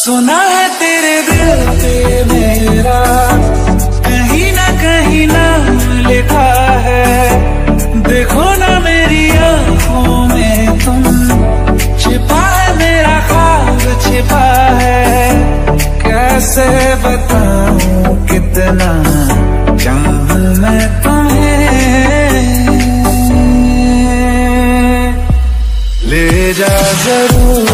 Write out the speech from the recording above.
सुना है तेरे दिल पे मेरा कहीं ना लिखा है। देखो ना मेरी आंखों में तुम, छिपा है मेरा ख्वाब छिपा है। कैसे बताऊं कितना चाहूं मैं तुम्हें, ले जा जरूर